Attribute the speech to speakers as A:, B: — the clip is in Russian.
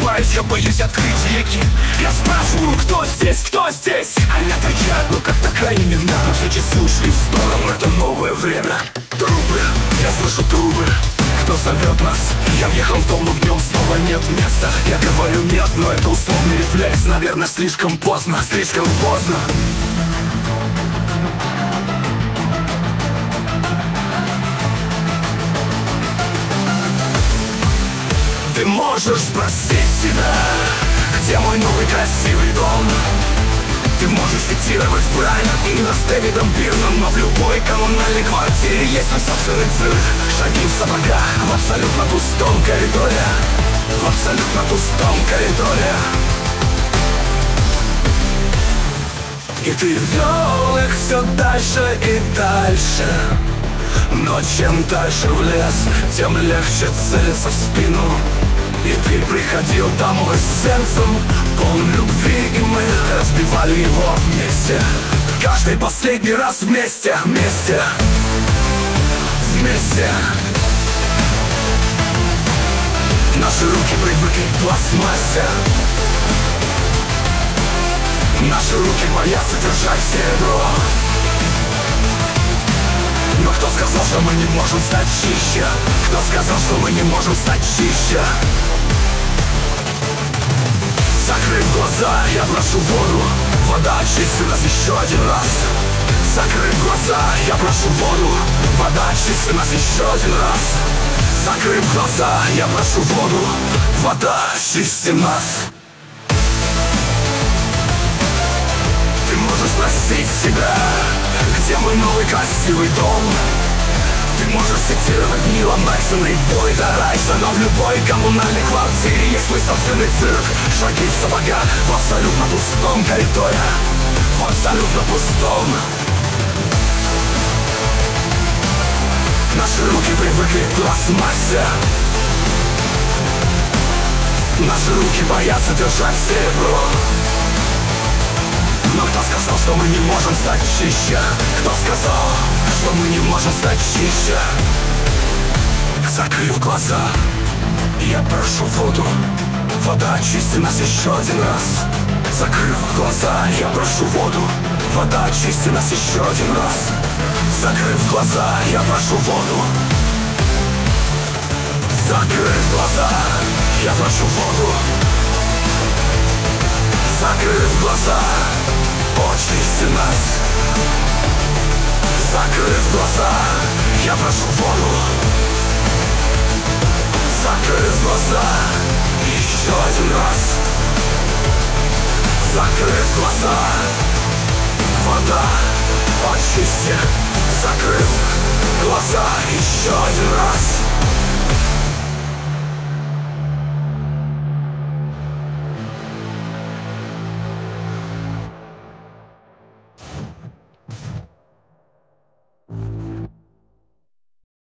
A: сомневаюсь, я боюсь открыть веки. Я спрашиваю, кто здесь, кто здесь? Они отвечают, ну как-то крайне мирно. Но все часы ушли в сторону, это новое время. Трубы, я слышу трубы. Кто зовет нас? Я въехал в дом, но в нем снова нет места. Я говорю нет, но это условный рефлекс. Наверное, слишком поздно, слишком поздно. Ты можешь спросить себя, где мой новый красивый дом? Ты можешь цитировать Брайана Ингса с Дэвидом Бирном, но в любой коммунальной квартире есть свой собственный цирк. Шаги в сапогах в абсолютно пустом коридоре. В абсолютно пустом коридоре. И ты вел их все дальше и дальше. Но чем дальше в лес, тем легче целиться в спину. И ты приходил домой с сердцем полным любви, и мы разбивали его вместе. Каждый последний раз вместе, вместе, вместе. Наши руки привыкли к пластмассе. Наши руки боятся держать серебро. Но кто сказал, что мы не можем стать чище? Кто сказал, что мы не можем стать чище? Закрыв глаза, я прошу воду. Вода очисти нас еще один раз. Закрыв глаза, я прошу воду. Вода очисти нас еще один раз. Закрыв глаза, я прошу воду. Вода очисти нас. Ты можешь спросить себя, где мой новый красивый дом? Ты можешь цитировать Нила Мэдисона и Бойда Райсона. В любой коммунальной квартире есть свой собственный цирк. Шаги в сапогах в абсолютно пустом коридоре. В абсолютно пустом. Наши руки привыкли к пластмассе. Наши руки боятся держать серебро. Но кто сказал, что мы не можем стать чище? Кто сказал, что мы не можем стать чище? Закрыв глаза, я прошу воду. Вода очисти нас еще один раз. Закрыв глаза, я прошу воду. Вода очисти нас еще один раз. Закрыв глаза, я прошу воду. Закрыв глаза, я прошу воду. Закрыв глаза, очисти нас. Закрыв глаза, я прошу воду. Закрыв глаза, еще один раз. Закрыв глаза, вода, очисти. Закрыв глаза, еще один раз.